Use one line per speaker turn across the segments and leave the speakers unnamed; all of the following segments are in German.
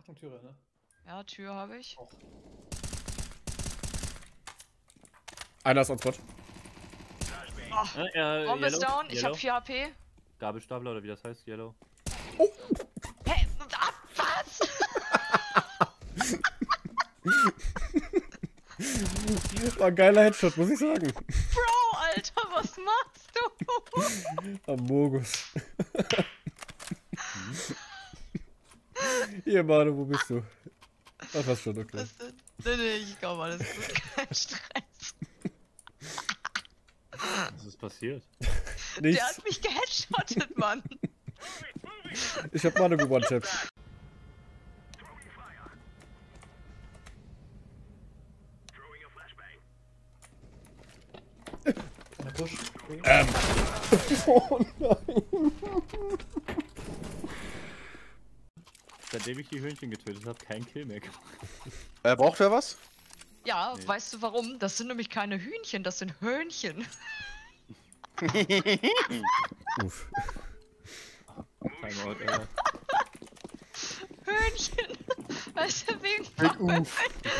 Achtung, Türe, ne?
Ja, Tür habe ich.
Oh.
Einer ist on Spot.
Ach, Bombe ist down, ich habe 4 HP.
Gabelstapler oder wie das heißt, Yellow.
Oh.
Hä? Was?
War ein geiler Headshot, muss ich sagen.
Bro, Alter, was machst du?
Amogus. Hier, Manu, wo bist du? Ach, was schon, okay.
Nee, ich glaube, alles gut. Kein Stress.
Was ist passiert?
Nichts.
Der hat mich geheadshottet, Mann.
Ich hab Manu gewone-tappt.
Einer Push.
Oh nein.
Seitdem ich die Hühnchen getötet habe, kein Kill mehr gemacht.
Braucht wer was?
Ja, weißt du warum? Das sind nämlich keine Hühnchen, das sind Höhnchen.
Uff.
Timeout,
Höhnchen. Weißt du, wegen
Uff.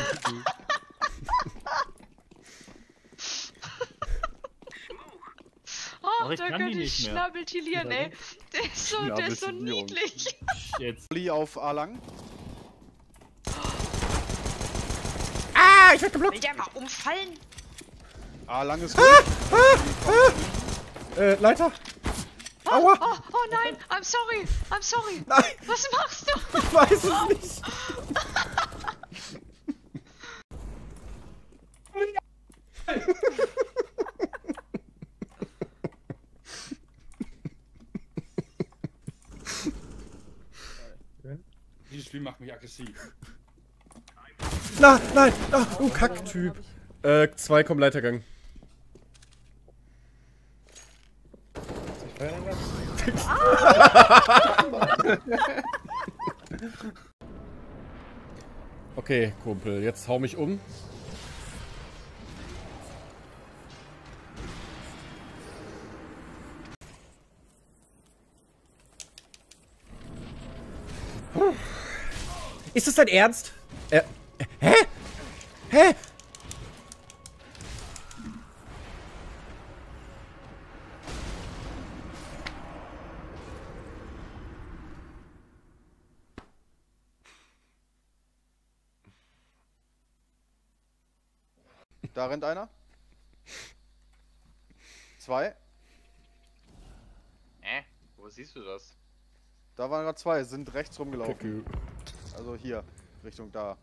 Oh,
ich
da
kann
könnte
die
ich
nicht mehr.
Schnabeltilieren, ey. Der ist so niedlich.
Jetzt.
Oli auf A lang.
Ah, ich werd geblockt.
Will der mal umfallen?
A lang ist gut.
Leiter.
Oh,
Aua.
oh nein, I'm sorry.
Nein,
Was machst du?
ich weiß es nicht.
Dieses Spiel macht mich aggressiv.
Nein. Oh, Kacktyp. 2 kommen Leitergang. Okay, Kumpel, jetzt hau mich um. Ist das dein Ernst? Hä? Hä?
Da rennt einer. 2.
Wo siehst du das?
Da waren gerade 2, sind rechts rumgelaufen.
Kacke.
Also hier, Richtung da.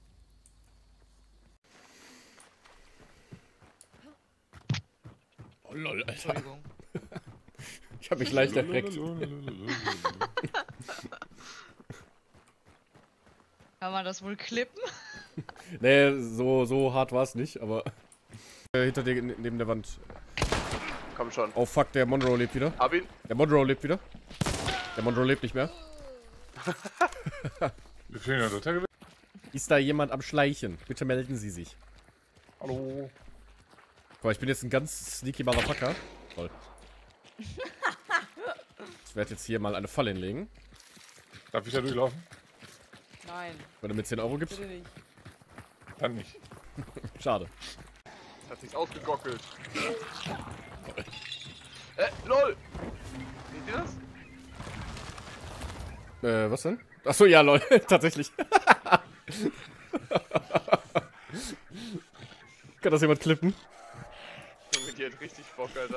Oh lol, Alter.
Entschuldigung.
Ich hab mich leicht erschreckt.
Kann man das wohl klippen?
Nee, so hart war es nicht, aber... hinter dir, neben der Wand.
Komm schon.
Oh fuck, der Monroe lebt wieder.
Hab ihn.
Der Monroe lebt wieder. Der Monroe lebt nicht mehr.
Wir fehlen ja total.
Ist da jemand am Schleichen? Bitte melden Sie sich.
Hallo.
Guck mal, ich bin jetzt ein ganz sneaky Motherfucker. Toll. Ich werde jetzt hier mal eine Falle hinlegen.
Darf ich da durchlaufen?
Nein,
Wenn du mir 10 Euro gibst.
bitte nicht.
Dann nicht.
Schade.
Hat sich's ausgegockelt. LOL! Seht ihr das?
Was denn? Achso, ja, lol. Tatsächlich. Kann das jemand klippen?
Junge, die hat richtig Bock, Alter.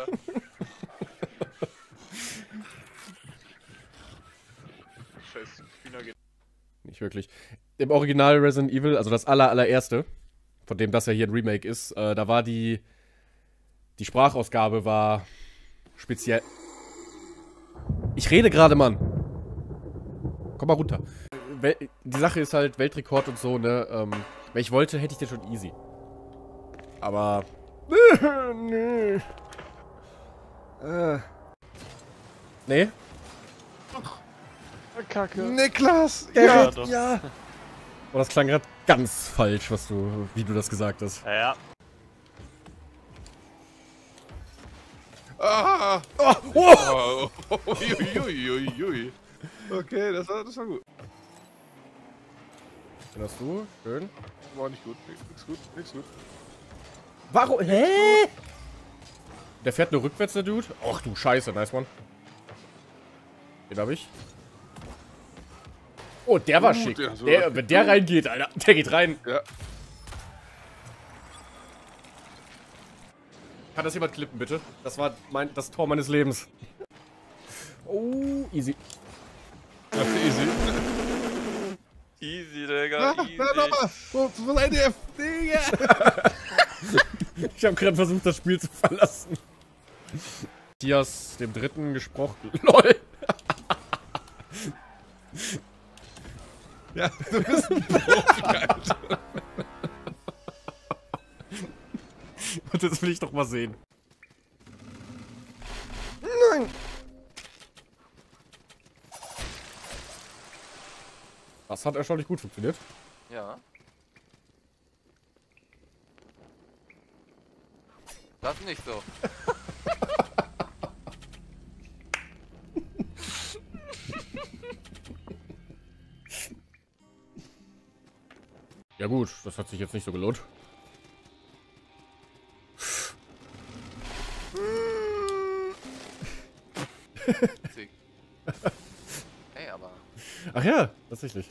Scheiß Hühner geht.
Nicht wirklich. Im Original Resident Evil, also das allererste, von dem das ja hier ein Remake ist, da war die Sprachausgabe war speziell. Ich rede gerade, Mann. Komm mal runter. Die Sache ist halt Weltrekord und so, ne? Wenn ich wollte, hätte ich den schon easy. Aber. Nee. Nee?
Kacke. Niklas!
Ja,
doch.
ja. Oh, das klang gerade ganz falsch, wie du das gesagt hast.
Ja.
Ah!
Oh, oh.
Uiuiuiui. Okay, das war gut.
Den hast du. Schön.
War nicht gut. Nichts gut. Nichts gut.
Warum? Hä? Der fährt nur rückwärts, der Dude. Ach du Scheiße, nice one. Den hab ich. Oh, der war schick.
der so-
Wenn der reingeht, Alter. Der geht rein.
Ja.
Kann das jemand klippen, bitte? Das war das Tor meines Lebens. Oh, easy.
Das ist easy.
Easy, Digga, easy.
nochmal. Wo seid ihr? Digga.
Ich habe gerade versucht, das Spiel zu verlassen. Matthias dem Dritten gesprochen. LOL.
Ja, du bist ein Profi, Alter.
Und das will ich doch mal sehen. Nein! Das hat erstaunlich gut funktioniert.
Ja. Das nicht so.
Ja gut, das hat sich jetzt nicht so gelohnt.
Ey, aber.
Ach ja, tatsächlich.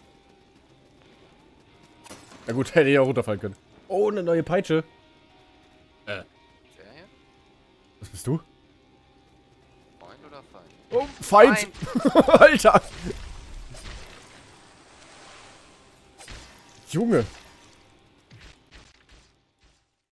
Ja gut, hätte ich auch runterfallen können. Oh, eine neue Peitsche.
Der hier?
Was bist du?
Freund oder Feind?
Oh, Feind! Alter! Junge!